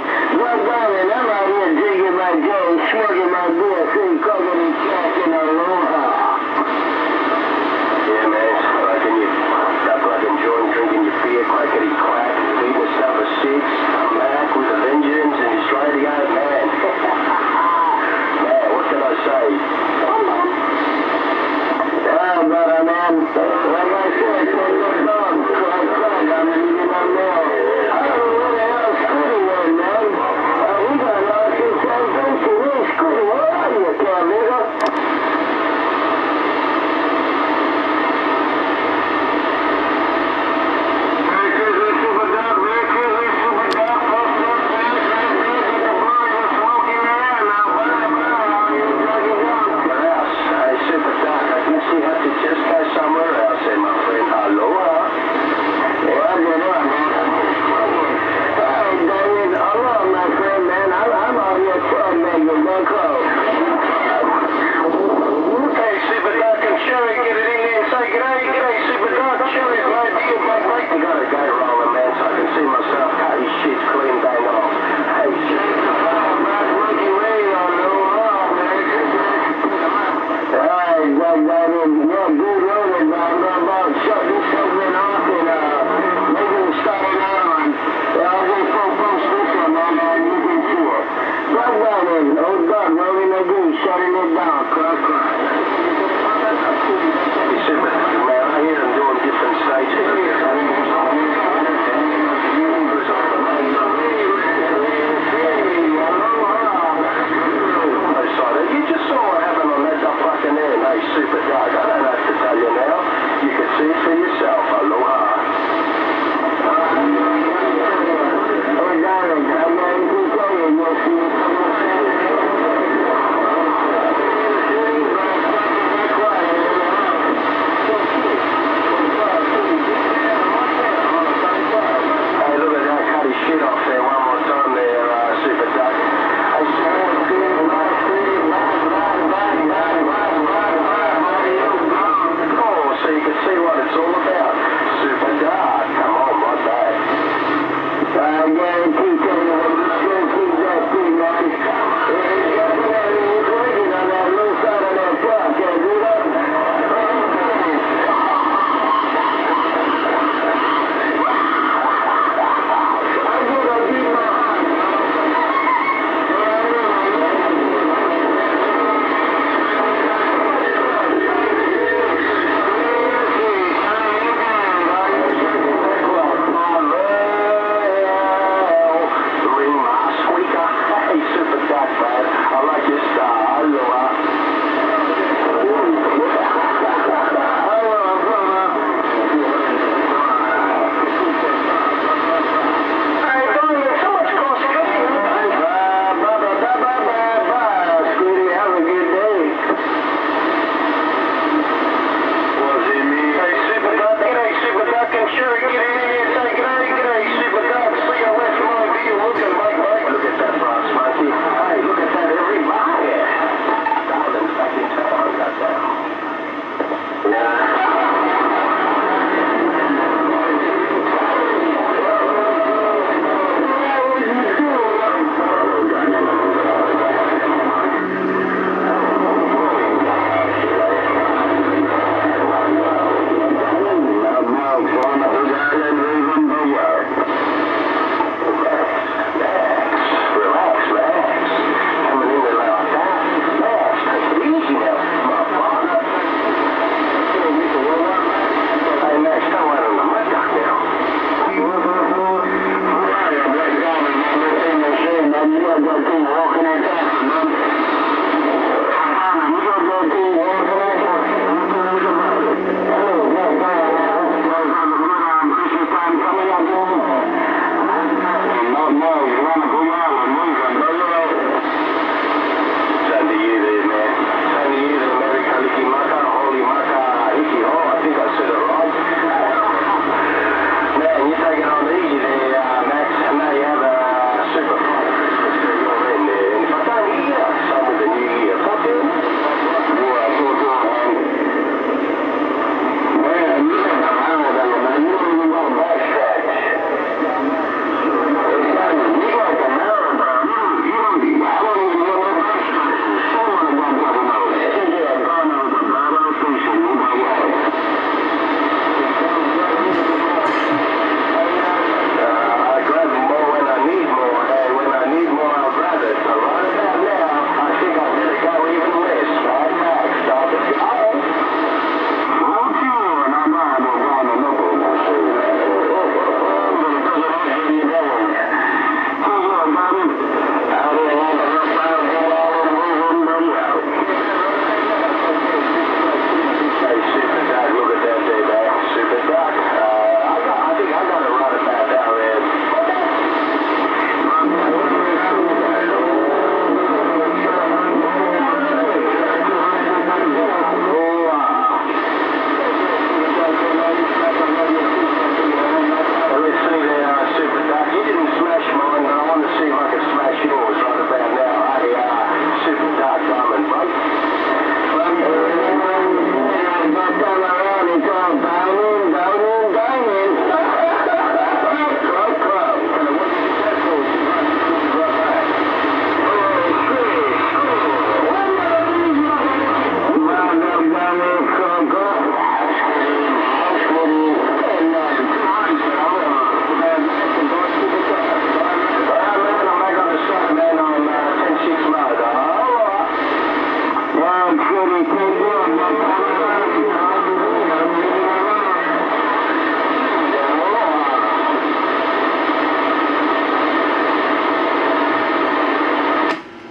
Well, darling, I'm out here drinking my Joe, smoking my beer, sitting covered in cash in Aloha. Yeah, man, it's fucking you. Got fucking joint drinking your beer, crackety crack, beating yourself a six. I'm back with a vengeance and you're trying to go, man. Man, what can I say? Yeah, brother, man. Like I said, so your dog, so I tried, I'm leaving my mail. I don't know where the hell Scooter went, man.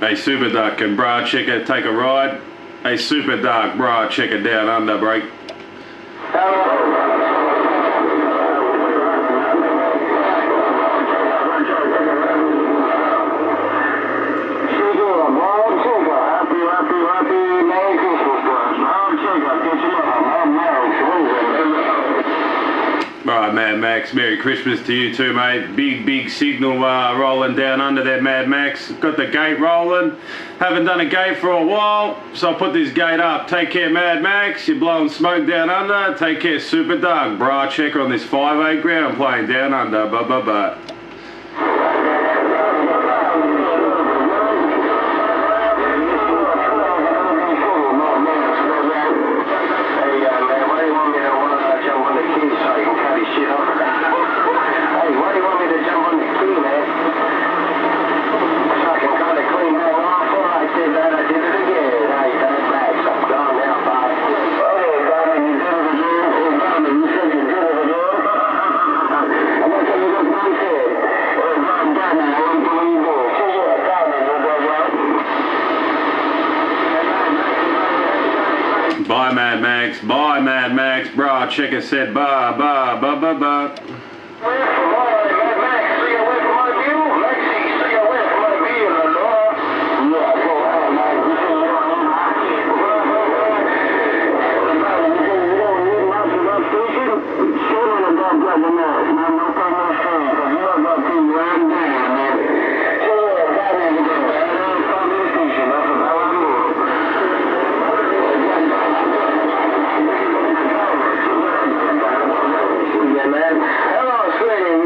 Hey, Super Duck, can Bra Checker take a ride? Hey, Super Duck, Bra Checker down under, break. Alright, Mad Max, Merry Christmas to you too, mate. Big signal rolling down under there, Mad Max. Got the gate rolling. Haven't done a gate for a while, so I'll put this gate up. Take care, Mad Max. You're blowing smoke down under. Take care, Super Doug. Bra Checker on this 5/8 ground playing down under. Bye. Bye, Mad Max. Bye, Mad Max. Bra Checker said bye. Hello, sweetie.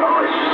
Nice.